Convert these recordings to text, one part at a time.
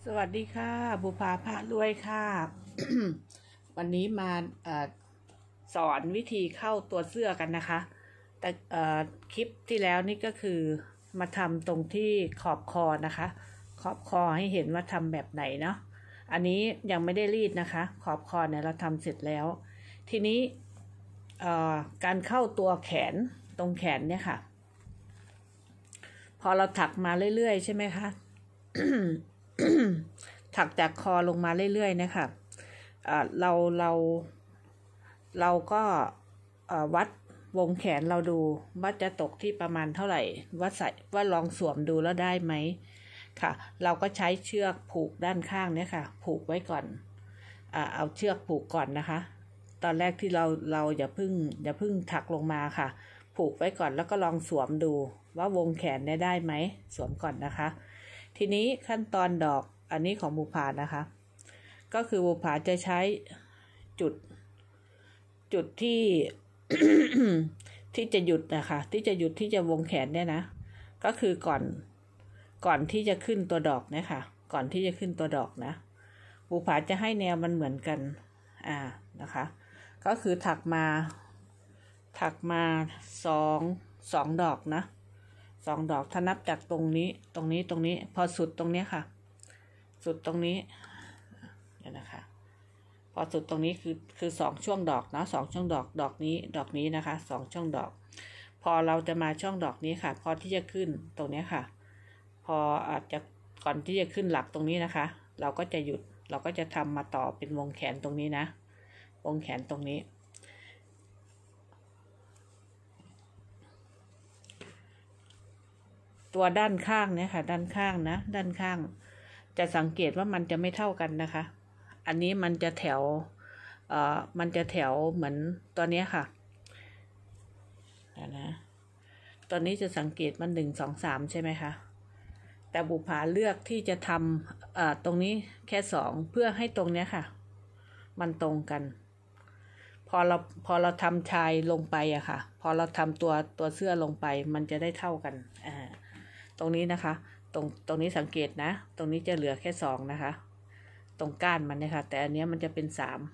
สวัสดีค่ะบุภาภาด้วยค่ะ วันนี้มาสอนวิธีเข้าตัวเสื้อกันนะคะแต่คลิปที่แล้วนี่ก็คือมาทำตรงที่ขอบคอนะคะขอบคอให้เห็นว่าทำแบบไหนเนาะอันนี้ยังไม่ได้รีดนะคะขอบคอเนี่ยเราทำเสร็จแล้วทีนี้การเข้าตัวแขนตรงแขนเนี่ยค่ะพอเราถักมาเรื่อยๆใช่ไหมคะ ถักจากคอลงมาเรื่อยๆนะคะเราก็วัดวงแขนเราดูว่าจะตกที่ประมาณเท่าไหร่ว่าลองสวมดูแล้วได้ไหมค่ะเราก็ใช้เชือกผูกด้านข้างเนี่ยค่ะผูกไว้ก่อนเอาเชือกผูกก่อนนะคะตอนแรกที่เราอย่าเพิ่งถักลงมาค่ะผูกไว้ก่อนแล้วก็ลองสวมดูว่าวงแขนได้ไหมสวมก่อนนะคะทีนี้ขั้นตอนดอกอันนี้ของบุภานะคะก็คือบุภาจะใช้จุดที่ ที่จะหยุดนะคะที่จะหยุดที่จะวงแขนเนี่ยนะก็คือก่อนที่จะขึ้นตัวดอกเนี่ยค่ะก่อนที่จะขึ้นตัวดอกนะบุภาจะให้แนวมันเหมือนกันนะคะก็คือถักมาสองดอกนะ2 ดอกถ้านับจากตรงนี้พอสุดตรงนี้ค่ะสุดตรงนี้เดี๋ยวนะคะพอสุดตรงนี้คือ2 ช่วงดอกนะ2 ช่วงดอกดอกนี้นะคะ2 ช่วงดอกพอเราจะมาช่องดอกนี้ค่ะพอที่จะขึ้นตรงนี้ค่ะพออาจจะก่อนที่จะขึ้นหลักตรงนี้นะคะเราก็จะหยุดเราก็จะทำมาต่อเป็นวงแขนตรงนี้นะวงแขนตรงนี้ตัวด้านข้างเนี่ยค่ะด้านข้างนะด้านข้างจะสังเกตว่ามันจะไม่เท่ากันนะคะอันนี้มันจะแถวเหมือนตัวนี้ค่ะนะตอนนี้จะสังเกตมัน1 2 3ใช่ไหมคะแต่บุภาเลือกที่จะทำตรงนี้แค่2เพื่อให้ตรงนี้ค่ะมันตรงกันพอเราทำชายลงไปอะค่ะพอเราทำตัวเสื้อลงไปมันจะได้เท่ากันตรงนี้นะคะตรงนี้สังเกตนะตรงนี้จะเหลือแค่2นะคะตรงก้านมันเนี่ยค่ะแต่อันนี้มันจะเป็น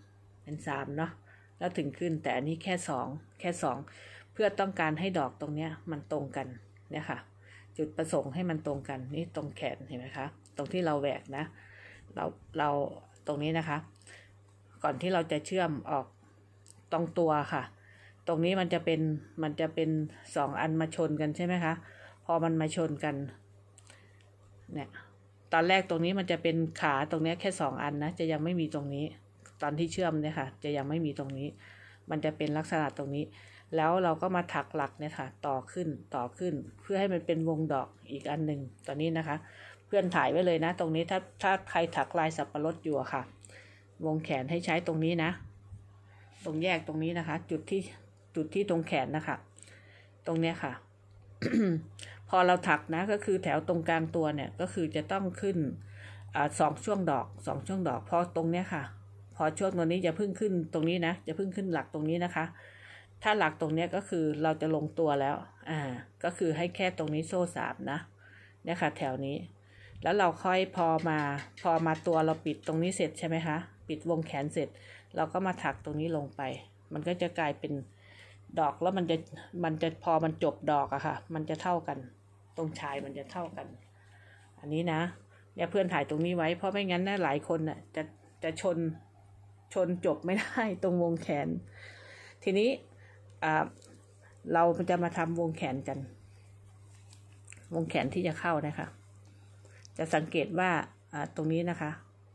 3เนาะแล้วถึงขึ้นแต่อันนี้แค่2เพื่อต้องการให้ดอกตรงเนี้ยมันตรงกันเนี่ยค่ะจุดประสงค์ให้มันตรงกันนี่ตรงแขนเห็นไหมคะตรงที่เราแหวกนะเราตรงนี้นะคะก่อนที่เราจะเชื่อมออกตรงตัวค่ะตรงนี้มันจะเป็น2 อันมาชนกันใช่ไหมคะพอมันมาชนกันเนี่ยตอนแรกตรงนี้มันจะเป็นขาตรงนี้แค่2 อันนะจะยังไม่มีตรงนี้ตอนที่เชื่อมเนี่ยค่ะจะยังไม่มีตรงนี้มันจะเป็นลักษณะตรงนี้แล้วเราก็มาถักหลักเนี่ยค่ะต่อขึ้นเพื่อให้มันเป็นวงดอกอีกอันหนึ่งตอนนี้นะคะเพื่อนถ่ายไว้เลยนะตรงนี้ถ้าใครถักลายสับปะรดอยู่ค่ะวงแขนให้ใช้ตรงนี้นะตรงแยกตรงนี้นะคะจุดที่ตรงแขนนะคะตรงเนี้ยค่ะ พอเราถักนะก็คือแถวตรงกลางตัวเนี่ยก็คือจะต้องขึ้น2 ช่วงดอกพอตรงเนี้ยค่ะพอช่วงตัวนี้จะพึ่งขึ้นตรงนี้นะจะพึ่งขึ้นหลักตรงนี้นะคะถ้าหลักตรงเนี้ยก็คือเราจะลงตัวแล้วก็คือให้แค่ตรงนี้โซ่3นะเนี่ยค่ะแถวนี้แล้วเราค่อยพอมาตัวเราปิดตรงนี้เสร็จใช่ไหมคะปิดวงแขนเสร็จเราก็มาถักตรงนี้ลงไปมันก็จะกลายเป็นดอกแล้วมันจะพอมันจบดอกอะค่ะมันจะเท่ากันตรงชายมันจะเท่ากันอันนี้นะเนี่ยเพื่อนถ่ายตรงนี้ไว้เพราะไม่งั้นนะหลายคนน่ะจะชนจบไม่ได้ตรงวงแขนทีนี้เราจะมาทำวงแขนกันวงแขนที่จะเข้านะคะจะสังเกตว่าตรงนี้นะคะ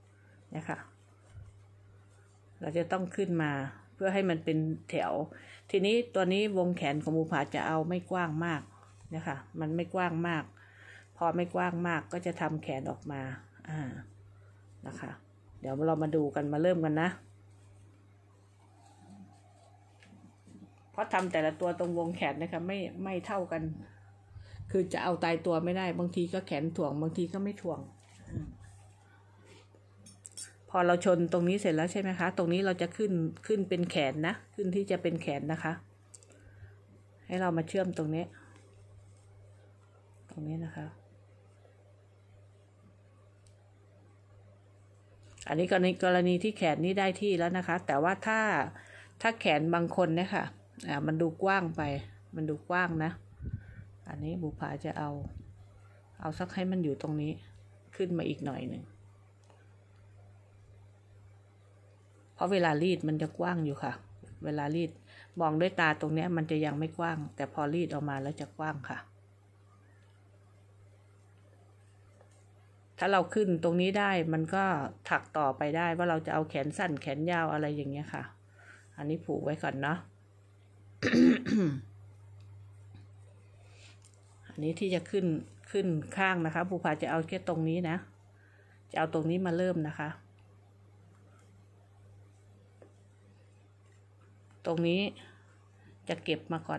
เราจะต้องขึ้นมาเพื่อให้มันเป็นแถวทีนี้ตัวนี้วงแขนของบุภาจะเอาไม่กว้างมากนะคะมันไม่กว้างมากพอไม่กว้างมากก็จะทำแขนออกมานะคะเดี๋ยวเรามาดูกันมาเริ่มกันนะเพราะทำแต่ละตัวตรงวงแขนนะคะไม่เท่ากันคือจะเอาตายตัวไม่ได้บางทีก็แขนถ่วงบางทีก็ไม่ถ่วงพอเราชนตรงนี้เสร็จแล้วใช่ไหมคะตรงนี้เราจะขึ้นเป็นแขนนะขึ้นที่จะเป็นแขนนะคะให้เรามาเชื่อมตรงนี้นะคะอันนี้กรณีที่แขนนี้ได้ที่แล้วนะคะ แต่ว่าถ้าแขนบางคนเนี่ยค่ะมันดูกว้างไปมันดูกว้างนะอันนี้บุภาจะเอาสักให้มันอยู่ตรงนี้ขึ้นมาอีกหน่อยหนึ่งเพราะเวลารีดมันจะกว้างอยู่ค่ะเวลารีดมองด้วยตาตรงนี้มันจะยังไม่กว้างแต่พอรีดออกมาแล้วจะกว้างค่ะถ้าเราขึ้นตรงนี้ได้มันก็ถักต่อไปได้ว่าเราจะเอาแขนสั้นแขนยาวอะไรอย่างเงี้ยค่ะอันนี้ผูกไว้ก่อนเนาะ อันนี้ที่จะขึ้นข้างนะคะภูผาจะเอาแค่ตรงนี้นะจะเอาตรงนี้มาเริ่มนะคะตรงนี้จะเก็บมาก่อน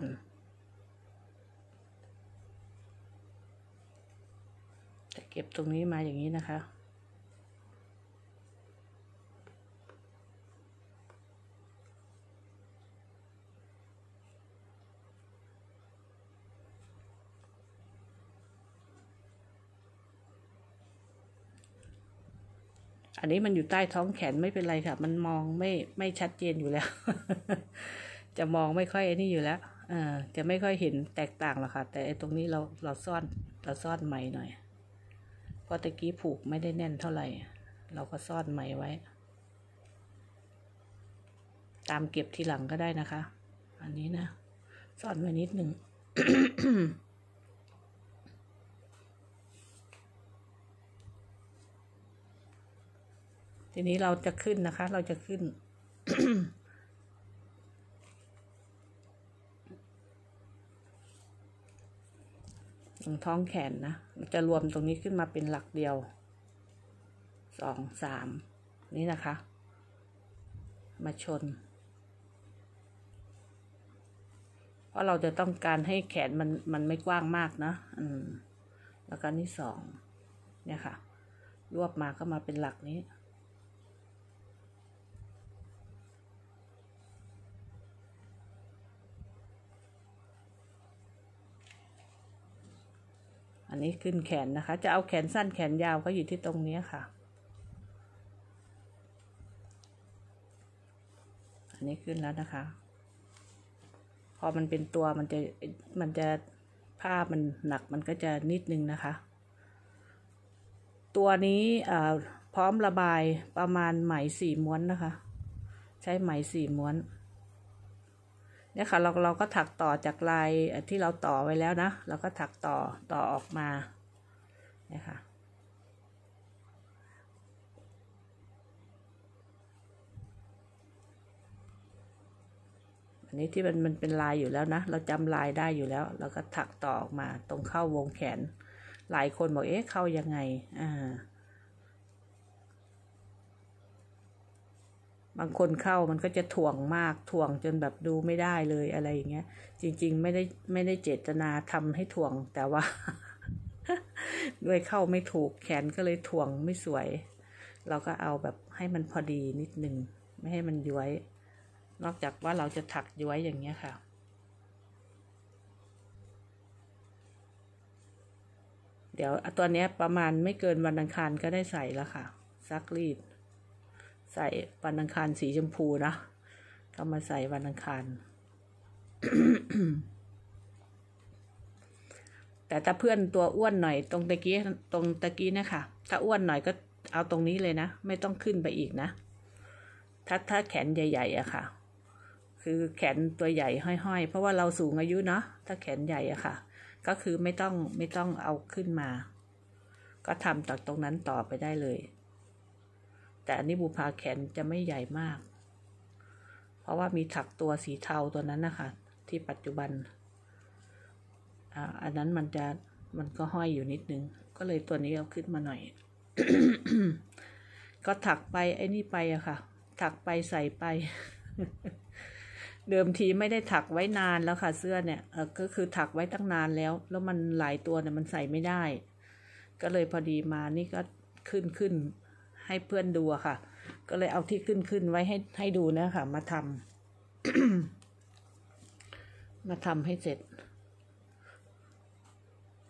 จะเก็บตรงนี้มาอย่างนี้นะคะอันนี้มันอยู่ใต้ท้องแขนไม่เป็นไรค่ะมันมองไม่ชัดเจนอยู่แล้ว จะมองไม่ค่อยนี่อยู่แล้วจะไม่ค่อยเห็นแตกต่างหรอกค่ะแต่ตรงนี้เราซ่อนไหมหน่อยเพราะตะกี้ผูกไม่ได้แน่นเท่าไหร่เราก็ซ่อนไหมไว้ตามเก็บทีหลังก็ได้นะคะอันนี้นะซ่อนไว้นิดหนึ่ง ทีนี้เราจะขึ้นนะคะเราจะขึ้น ตรงท้องแขนนะจะรวมตรงนี้ขึ้นมาเป็นหลักเดียว2 3นี่นะคะมาชนเพราะเราจะต้องการให้แขนมันไม่กว้างมากนะแล้วก็นี่2เนี่ยค่ะรวบมาก็มาเป็นหลักนี้อันนี้ขึ้นแขนนะคะจะเอาแขนสั้นแขนยาวก็อยู่ที่ตรงนี้ค่ะอันนี้ขึ้นแล้วนะคะพอมันเป็นตัวมันจะผ้ามันหนักมันก็จะนิดนึงนะคะตัวนี้พร้อมระบายประมาณไหม4 ม้วนนะคะใช้ไหม4 ม้วนเนี่ยค่ะเราก็ถักต่อจากลายที่เราต่อไว้แล้วนะเราก็ถักต่อออกมาเนี่ยค่ะอันนี้ที่มันเป็นลายอยู่แล้วนะเราจำลายได้อยู่แล้วเราก็ถักต่อออกมาตรงเข้าวงแขนหลายคนบอกเข้ายังไงบางคนเข้ามันก็จะถ่วงมากถ่วงจนแบบดูไม่ได้เลยอะไรอย่างเงี้ยจริงๆไม่ได้เจตนาทำให้ถ่วงแต่ว่า ด้วยเข้าไม่ถูกแขนก็เลยถ่วงไม่สวยเราก็เอาแบบให้มันพอดีนิดนึงไม่ให้มันย้วยนอกจากว่าเราจะถักย้วยอย่างเงี้ยค่ะเดี๋ยวตัวนี้ประมาณไม่เกินวันอังคารก็ได้ใส่แล้วค่ะซักรีดใส่วันอังคารสีชมพูนะก็มาใส่วันอังคาร แต่ถ้าเพื่อนตัวอ้วนหน่อยตรงตะกี้นะคะถ้าอ้วนหน่อยก็เอาตรงนี้เลยนะไม่ต้องขึ้นไปอีกนะถ้าแขนใหญ่ๆอะค่ะคือแขนตัวใหญ่ห้อยๆเพราะว่าเราสูงอายุเนาะถ้าแขนใหญ่อะค่ะก็คือไม่ต้องเอาขึ้นมาก็ทำจากตรงนั้นต่อไปได้เลยแต่อันนี้บุพาแขนจะไม่ใหญ่มากเพราะว่ามีถักตัวสีเทาตัวนั้นนะคะที่ปัจจุบันอันนั้นมันก็ห้อยอยู่นิดนึงก็เลยตัวนี้เอาขึ้นมาหน่อย ก็ถักไปไอ้นี่ไปอะค่ะถักไปใส่ไป เดิมทีไม่ได้ถักไว้นานแล้วค่ะเสื้อเนี่ยก็คือถักไว้ตั้งนานแล้วมันหลายตัวเนี่ยมันใส่ไม่ได้ก็เลยพอดีมานี่ก็ขึ้นให้เพื่อนดูอะค่ะก็เลยเอาที่ขึ้นไว้ให้ดูนะคะมาทำ มาทำให้เสร็จ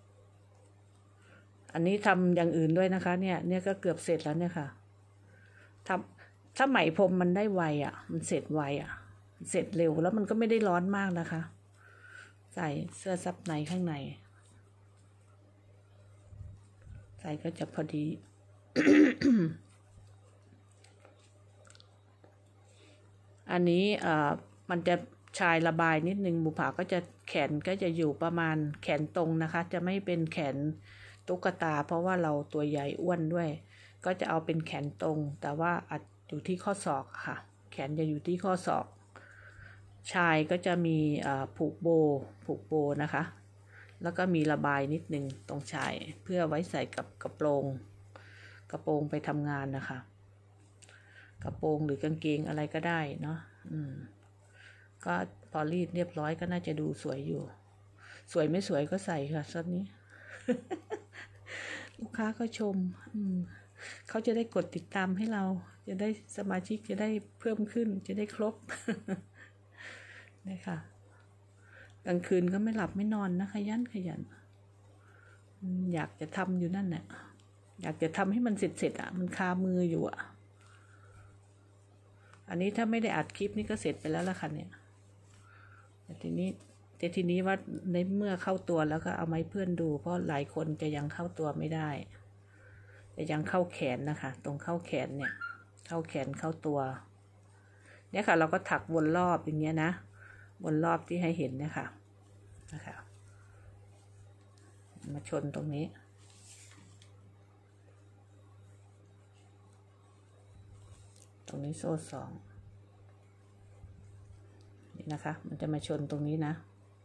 อันนี้ทำอย่างอื่นด้วยนะคะเนี่ยก็เกือบเสร็จแล้วเนี่ยค่ะถ้าถ้าไหมพรมมันได้ไวอ่ะมันเสร็จไวอ่ะเสร็จเร็วแล้วมันก็ไม่ได้ร้อนมากนะคะ ใส่เสื้อซับในข้างในใส่ก็จะพอดี อันนี้มันจะชายระบายนิดนึงบุภาก็จะแขนก็จะอยู่ประมาณแขนตรงนะคะจะไม่เป็นแขนตุ๊กตาเพราะว่าเราตัวใหญ่อ้วนด้วยก็จะเอาเป็นแขนตรงแต่ว่าอาจอยู่ที่ข้อศอกค่ะแขนจะอยู่ที่ข้อศอกชายก็จะมีผูกโบนะคะแล้วก็มีระบายนิดนึงตรงชายเพื่อไว้ใส่กับกระโปรงไปทำงานนะคะกระโปรงหรือกางเกงอะไรก็ได้เนาะก็พอรีดเรียบร้อยก็น่าจะดูสวยอยู่สวยไม่สวยก็ใส่ค่ะชุดนี้ ลูกค้าก็ชมเขาจะได้กดติดตามให้เราจะได้สมาชิกจะได้เพิ่มขึ้นจะได้ครบ นี่ค่ะกลางคืนก็ไม่หลับไม่นอนนะขยันอยากจะทำอยู่นั่นแหละอยากจะทำให้มันเสร็จอ่ะมันคามืออยู่อ่ะอันนี้ถ้าไม่ได้อัดคลิปนี่ก็เสร็จไปแล้วล่ะค่ะเนี่ยแต่ทีนี้ว่าในเมื่อเข้าตัวแล้วก็เอามาให้เพื่อนดูเพราะหลายคนจะยังเข้าตัวไม่ได้จะยังเข้าแขนนะคะตรงเข้าแขนเนี่ยเข้าแขนเข้าตัวเนี่ยค่ะเราก็ถักวนรอบอย่างเงี้ยนะวนรอบที่ให้เห็นเนี่ยค่ะนะคะมาชนตรงนี้โซ่สองนี่นะคะมันจะมาชนตรงนี้นะ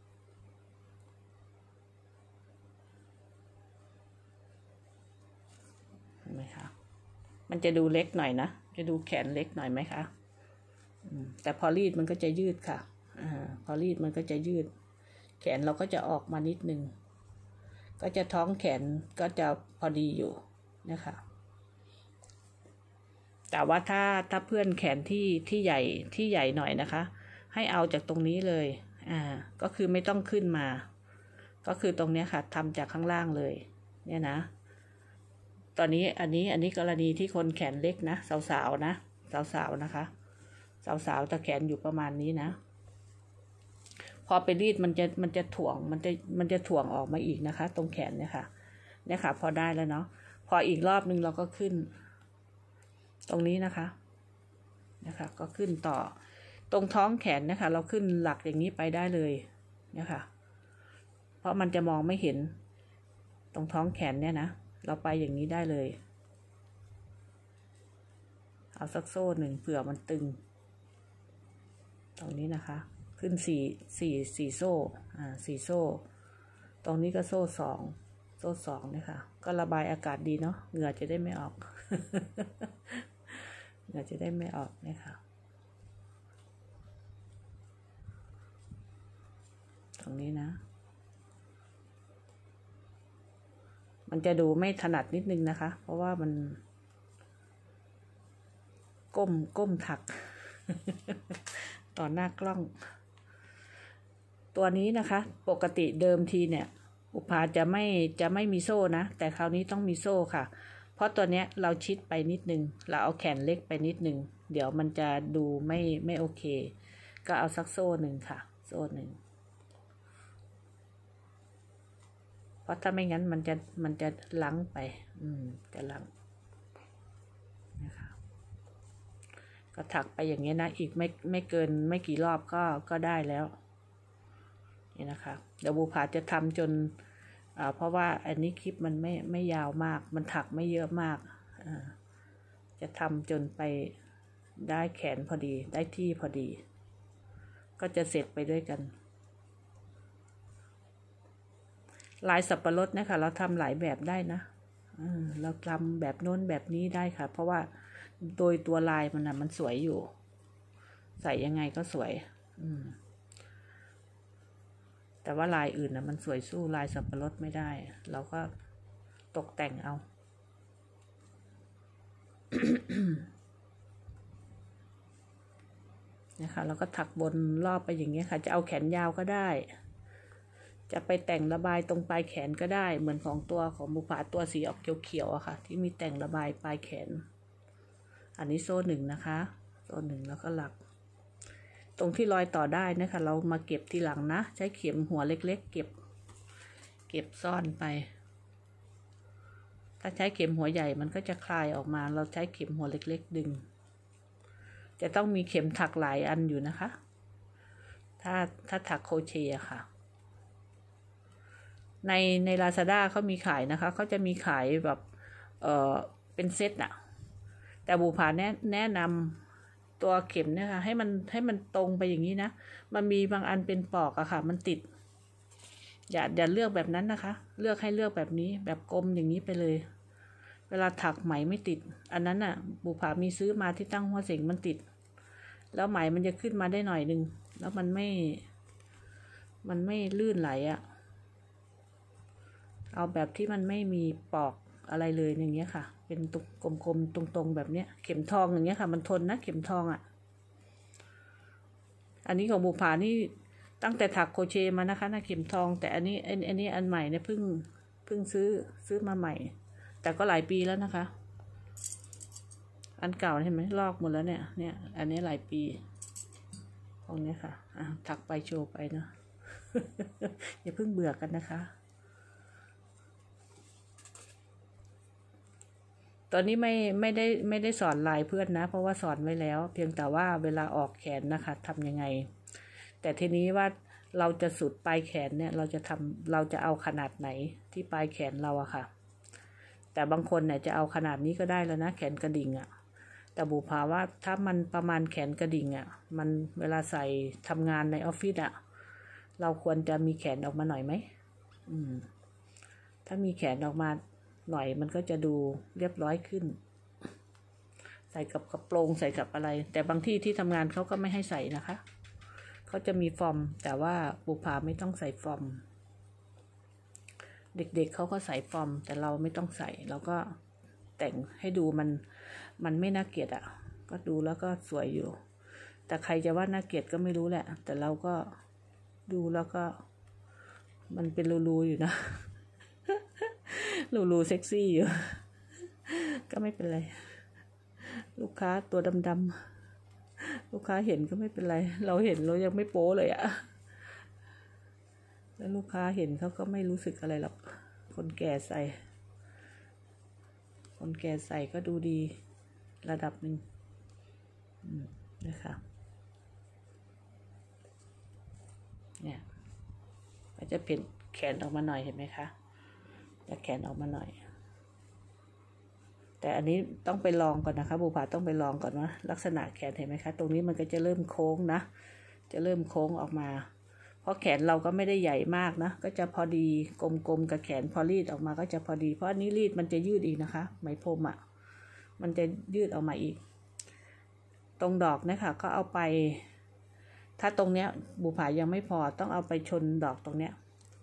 เห็นไหมคะมันจะดูเล็กหน่อยนะจะดูแขนเล็กหน่อยไหมคะแต่พอรีดมันก็จะยืดค่ะพอรีดมันก็จะยืดแขนเราก็จะออกมานิดนึงก็จะท้องแขนก็จะพอดีอยู่นะคะแต่ว่าถ้าเพื่อนแขนที่ใหญ่หน่อยนะคะให้เอาจากตรงนี้เลยก็คือไม่ต้องขึ้นมาก็คือตรงนี้ค่ะทำจากข้างล่างเลยเนี่ยนะตอนนี้อันนี้กรณีที่คนแขนเล็กนะสาวๆนะสาวๆนะคะสาวๆแต่แขนอยู่ประมาณนี้นะพอไปรีดมันจะถ่วงมันจะถ่วงออกมาอีกนะคะตรงแขนเนี่ยค่ะพอได้แล้วเนาะพออีกรอบนึงเราก็ขึ้นตรงนี้นะคะก็ขึ้นต่อตรงท้องแขนนะคะเราขึ้นหลักอย่างนี้ไปได้เลยนะคะเพราะมันจะมองไม่เห็นตรงท้องแขนเนี่ยนะเราไปอย่างนี้ได้เลยเอาสักโซ่หนึ่งเผื่อมันตึงตรงนี้นะคะขึ้นสี่โซ่4 โซ่ตรงนี้ก็โซ่2นะคะก็ระบายอากาศดีเนาะเหงื่อจะได้ไม่ออก เหงื่อจะได้ไม่ออกนะคะตรงนี้นะมันจะดูไม่ถนัดนิดนึงนะคะเพราะว่ามันก้มถัก ต่อหน้ากล้องตัวนี้นะคะปกติเดิมทีเนี่ยอุภาจะไม่มีโซ่นะแต่คราวนี้ต้องมีโซ่ค่ะเพราะตัวเนี้ยเราชิดไปนิดนึงเราเอาแขนเล็กไปนิดนึงเดี๋ยวมันจะดูไม่โอเคก็เอาสักโซ่หนึ่งค่ะโซ่หนึ่งเพราะถ้าไม่งั้นมันจะลังไปจะลังนะคะก็ถักไปอย่างเงี้ยนะอีกไม่เกินไม่กี่รอบก็ได้แล้วนี่นะคะเดี๋ยวบุภาจะทำจนเพราะว่าอันนี้คลิปมันไม่ยาวมากมันถักไม่เยอะมากจะทำจนไปได้แขนพอดีได้ที่พอดีก็จะเสร็จไปด้วยกันลายสับปะรดนะคะเราทำหลายแบบได้นะเราทำแบบโน้นแบบนี้ได้ค่ะเพราะว่าโดยตัวลายมันสวยอยู่ใส่ยังไงก็สวยแต่ว่าลายอื่นมันสวยสู้ลายสับปะรดไม่ได้เราก็ตกแต่งเอา นะคะเราก็ถักบนรอบไปอย่างเงี้ยค่ะจะเอาแขนยาวก็ได้จะไปแต่งระบายตรงปลายแขนก็ได้เหมือนของบุภาตัวสีออกเขียวๆอะค่ะที่มีแต่งระบายปลายแขนอันนี้โซ่หนึ่งนะคะโซ่หนึ่งแล้วก็หลักตรงที่รอยต่อได้นะคะเรามาเก็บทีหลังนะใช้เข็มหัวเล็กๆเก็บซ่อนไปถ้าใช้เข็มหัวใหญ่มันก็จะคลายออกมาเราใช้เข็มหัวเล็กๆดึงจะต้องมีเข็มถักหลายอันอยู่นะคะถ้าถักโครเชต์อะค่ะใน Lazada เขามีขายนะคะเขาจะมีขายแบบเป็นเซตอะแต่บุภาแนะนำตัวเข็มเนี่ยค่ะให้มันตรงไปอย่างนี้นะมันมีบางอันเป็นปอกอะค่ะมันติดอย่าเลือกแบบนั้นนะคะเลือกแบบนี้แบบกลมอย่างนี้ไปเลยเวลาถักไหมไม่ติดอันนั้นน่ะบุภามีซื้อมาที่ตั้งหัวเสงมันติดแล้วไหมมันจะขึ้นมาได้หน่อยนึงแล้วมันไม่ลื่นไหลอะเอาแบบที่มันไม่มีปอกอะไรเลยอย่างเงี้ยค่ะเป็นตุกกลมๆตรงๆแบบเนี้ยเข็มทองอย่างเงี้ยค่ะมันทนนะเข็มทองอ่ะอันนี้ของบุภานี่ตั้งแต่ถักโครเชต์มานะคะนะเข็มทองแต่อันนี้อันใหม่เนี่ยเพิ่งซื้อมาใหม่แต่ก็หลายปีแล้วนะคะอันเก่าเห็นไหมลอกหมดแล้วเนี่ยอันนี้หลายปีตรงนี้ค่ะถักไปโชว์ไปเนาะ อย่าเพิ่งเบื่อกันนะคะตอนนี้ไม่ได้สอนลายเพื่อนนะเพราะว่าสอนไว้แล้วเพียงแต่ว่าเวลาออกแขนนะคะทำยังไงแต่ทีนี้ว่าเราจะสุดปลายแขนเนี่ยเราจะเอาขนาดไหนที่ปลายแขนเราอะค่ะแต่บางคนเนี่ยจะเอาขนาดนี้ก็ได้แล้วนะแขนกระดิ่งอะแต่บุภาว่าถ้ามันประมาณแขนกระดิ่งอะมันเวลาใส่ทำงานในออฟฟิศอะเราควรจะมีแขนออกมาหน่อยไหมถ้ามีแขนออกมาหน่อยมันก็จะดูเรียบร้อยขึ้นใส่กับกระโปรงใส่กับอะไรแต่บางที่ทำงานเขาก็ไม่ให้ใส่นะคะเขาจะมีฟอร์มแต่ว่าบุภาไม่ต้องใส่ฟอร์มเด็กๆเขาก็ใส่ฟอร์มแต่เราไม่ต้องใส่เราก็แต่งให้ดูมันไม่น่าเกลียดอ่ะก็ดูแล้วก็สวยอยู่แต่ใครจะว่าน่าเกลียดก็ไม่รู้แหละแต่เราก็ดูแล้วก็มันเป็นรูๆอยู่นะ รูเซ็กซี่อยู่ ก็ไม่เป็นไรลูกค้าตัวดำๆลูกค้าเห็นก็ไม่เป็นไรเราเห็นเรายังไม่โป๊เลยอะแล้วลูกค้าเห็นเขาก็ไม่รู้สึกอะไรหรอกคนแก่ใส่ก็ดูดีระดับหนึ่งนะคะเนี่ยก็จะเป็นแขนออกมาหน่อยเห็นไหมคะจะแขนออกมาหน่อยแต่อันนี้ต้องไปลองก่อนนะคะบุภาต้องไปลองก่อนว่าลักษณะแขนเห็นไหมคะตรงนี้มันก็จะเริ่มโค้งนะจะเริ่มโค้งออกมาเพราะแขนเราก็ไม่ได้ใหญ่มากนะก็จะพอดีกลมๆกับแขนพอรีดออกมาก็จะพอดีเพราะอันนี้รีดมันจะยืดอีกนะคะไหมพรมอ่ะมันจะยืดออกมาอีกตรงดอกนะคะก็เอาไปถ้าตรงเนี้ยบุภายังไม่พอต้องเอาไปชนดอกตรงเนี้ย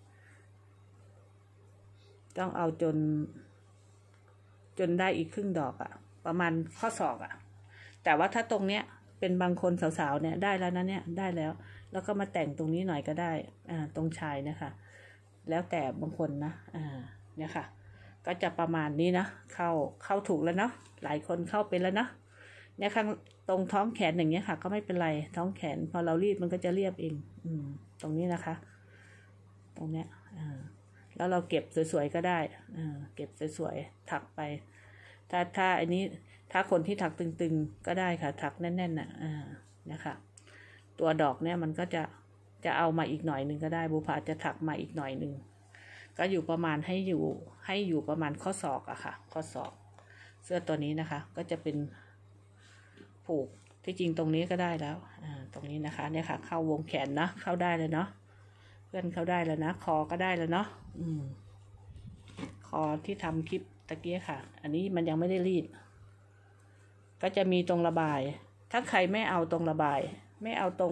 ต้องเอาจนได้อีกครึ่งดอกอะประมาณข้อศอกอะแต่ว่าถ้าตรงเนี้ยเป็นบางคนสาวๆเนี่ยได้แล้วนะเนี่ยได้แล้วก็มาแต่งตรงนี้หน่อยก็ได้ตรงชายนะคะแล้วแต่บางคนนะเนี่ยค่ะก็จะประมาณนี้นะเข้าถูกแล้วเนาะหลายคนเข้าเป็นแล้วนะเนี่ยข้างตรงท้องแขนอย่างเงี้ยค่ะก็ไม่เป็นไรท้องแขนพอเรารีดมันก็จะเรียบเองตรงนี้นะคะตรงเนี้ยแล้วเราเก็บสวยๆก็ได้เก็บสวยๆถักไปถ้าอันนี้ถ้าคนที่ถักตึงๆก็ได้ค่ะถักแน่นๆน่ะนะคะตัวดอกเนี่ยมันก็จะเอามาอีกหน่อยนึงก็ได้บุภาจะถักมาอีกหน่อยนึงก็อยู่ประมาณให้อยู่ประมาณข้อศอกอะค่ะข้อศอกเสื้อตัวนี้นะคะก็จะเป็นผูกที่จริงตรงนี้ก็ได้แล้วตรงนี้นะคะเนี่ยค่ะเข้าวงแขนนะเข้าได้เลยเนาะเพื่อนเข้าได้แล้วนะคอก็ได้แล้วเนาะคอที่ทำคลิปตะเกียค่ะอันนี้มันยังไม่ได้รีดก็จะมีตรงระบายถ้าใครไม่เอาตรงระบายไม่เอาต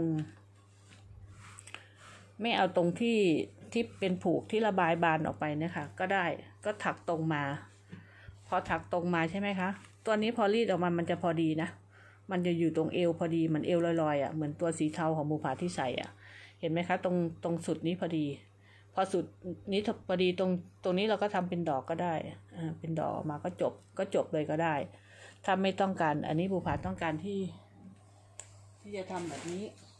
รงที่เป็นผูกที่ระบายบานออกไปนะคะก็ได้ก็ถักตรงมาพอถักตรงมาใช่ไหมคะตัวนี้พอรีดออกมามันจะพอดีนะมันจะอยู่ตรงเอวพอดีเหมือนเอวลอยๆอ่ะเหมือนตัวสีเทาของบุภาที่ใส่อ่ะเห็นไหมคะตรงสุดนี้พอดีพอสุดนี้พอดีตรงนี้เราก็ทำเป็นดอกก็ได้เป็นดอกมาก็จบเลยก็ได้ถ้าไม่ต้องการอันนี้บุภาต้องการที่จะทำแบบนี้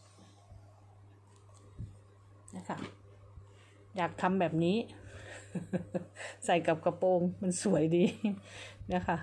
นะคะอยากทำแบบนี้ ใส่กับกระโปรงมันสวยดีนะคะ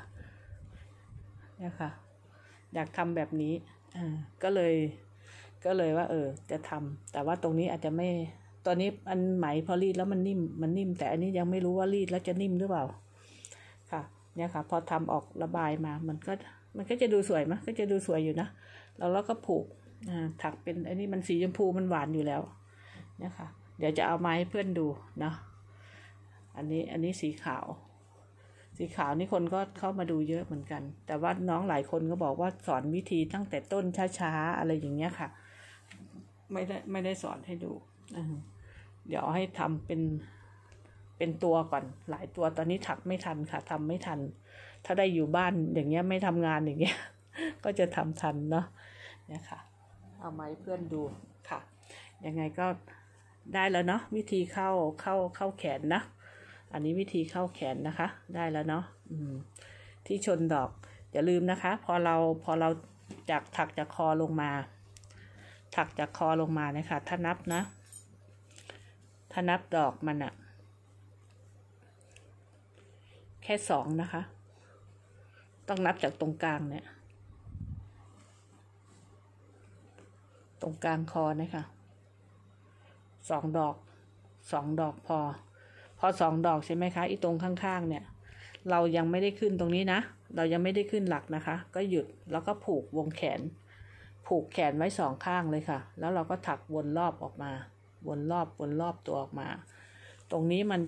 อยากทำแบบนี้ก็เลยว่าจะทำแต่ว่าตรงนี้อาจจะไม่ตอนนี้อันไหมพอรีดแล้วมันนิ่มแต่อันนี้ยังไม่รู้ว่ารีดแล้วจะนิ่มหรือเปล่าค่ะเนี่ยค่ะพอทำออกระบายมามันก็จะดูสวยมั้ยก็จะดูสวยอยู่นะแล้วก็ผูกถักเป็นอันนี้มันสีชมพูมันหวานอยู่แล้วเนี่ยค่ะเดี๋ยวจะเอามาให้เพื่อนดูเนาะอันนี้สีขาวนี่คนก็เข้ามาดูเยอะเหมือนกันแต่ว่าน้องหลายคนก็บอกว่าสอนวิธีตั้งแต่ต้นช้าๆอะไรอย่างเงี้ยค่ะไม่ได้สอนให้ดูเดี๋ยวให้ทำเป็นตัวก่อนหลายตัวตอนนี้ถักไม่ทันค่ะทำไม่ทันถ้าได้อยู่บ้านอย่างเงี้ยไม่ทำงานอย่างเงี้ย ก็จะทำทันเนาะเนี่ยค่ะเอามาให้เพื่อนดูค่ะยังไงก็ได้แล้วเนาะวิธีเข้าแขนนะอันนี้วิธีเข้าแขนนะคะได้แล้วเนาะที่ชนดอกอย่าลืมนะคะพอเราถักจากคอลงมานะคะถ้านับดอกมันอะแค่2นะคะต้องนับจากตรงกลางเนี่ยตรงกลางคอนะคะ2 ดอกพอ2 ดอกใช่ไหมคะอีตรงข้างๆเนี่ยเรายังไม่ได้ขึ้นตรงนี้นะเรายังไม่ได้ขึ้นหลักนะคะก็หยุดแล้วก็ผูกวงแขนไว้2 ข้างเลยค่ะแล้วเราก็ถักวนรอบออกมาวนรอบตัวออกมาตรงนี้มัน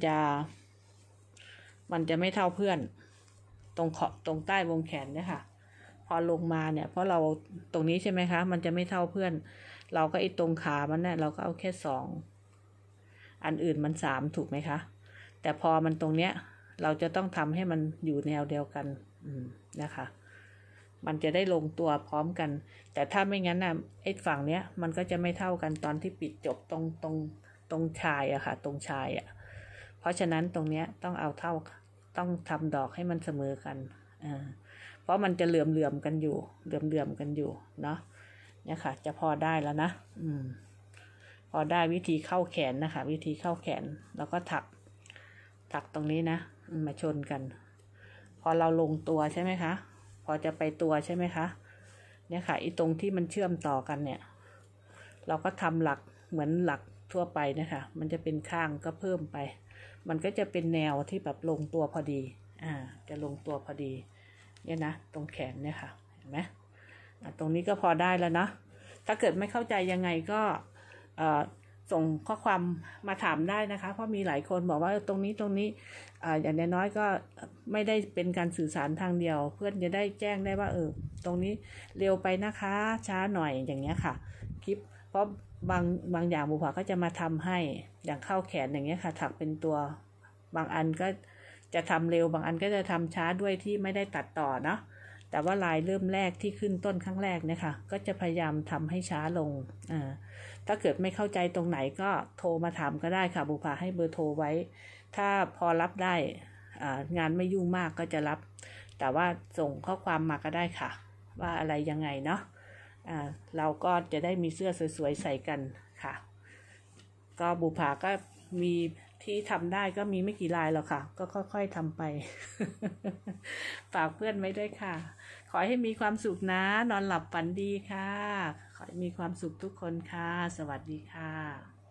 จะไม่เท่าเพื่อนตรงใต้วงแขนเนี่ยค่ะพอลงมาเนี่ยเพราะเราตรงนี้ใช่ไหมคะมันจะไม่เท่าเพื่อนเราก็ตรงขามันเนี่ยเราก็เอาแค่2อันอื่นมัน3ถูกไหมคะแต่พอมันตรงเนี้ยเราจะต้องทำให้มันอยู่แนวเดียวกันนะคะมันจะได้ลงตัวพร้อมกันแต่ถ้าไม่งั้นน่ะไอ้ฝั่งเนี้ยมันก็จะไม่เท่ากันตอนที่ปิดจบตรงชายอะค่ะตรงชายอะเพราะฉะนั้นตรงเนี้ยต้องต้องทำดอกให้มันเสมอกันเพราะมันจะเหลื่อมกันอยู่เนาะเนี่ยค่ะจะพอได้แล้วนะพอได้วิธีเข้าแขนนะคะวิธีเข้าแขนแล้วก็ถักตรงนี้นะมาชนกันพอเราลงตัวใช่ไหมคะพอจะไปตัวใช่ไหมคะเนี่ยค่ะตรงที่มันเชื่อมต่อกันเนี่ยเราก็ทำหลักเหมือนหลักทั่วไปนะคะมันจะเป็นข้างก็เพิ่มไปมันก็จะเป็นแนวที่แบบลงตัวพอดีจะลงตัวพอดีเนี่ยนะตรงแขนเนี่ยค่ะเห็นไหมตรงนี้ก็พอได้แล้วนะถ้าเกิดไม่เข้าใจยังไงก็ส่งข้อความมาถามได้นะคะเพราะมีหลายคนบอกว่าตรงนี้อย่างน้อยก็ไม่ได้เป็นการสื่อสารทางเดียวเพื่อนจะได้แจ้งได้ว่าตรงนี้เร็วไปนะคะช้าหน่อยอย่างเงี้ยค่ะคลิปเพราะบางอย่างบุพาก็จะมาทำให้อย่างเข้าแขนอย่างเงี้ยค่ะถักเป็นตัวบางอันก็จะทำเร็วบางอันก็จะทำช้าด้วยที่ไม่ได้ตัดต่อเนาะแต่ว่าลายเริ่มแรกที่ขึ้นต้นครั้งแรกเนี่ยค่ะก็จะพยายามทำให้ช้าลงถ้าเกิดไม่เข้าใจตรงไหนก็โทรมาถามก็ได้ค่ะบุพาให้เบอร์โทรไว้ถ้าพอรับได้งานไม่ยุ่งมากก็จะรับแต่ว่าส่งข้อความมาก็ได้ค่ะว่าอะไรยังไงเนาะเราก็จะได้มีเสื้อสวยๆใส่กันค่ะก็บุพาก็มีที่ทำได้ก็มีไม่กี่ลายหรอกค่ะก็ค่อยๆทำไป ฝากเพื่อนไว้ด้วยค่ะขอให้มีความสุขนะนอนหลับฝันดีค่ะขอให้มีความสุขทุกคนค่ะสวัสดีค่ะ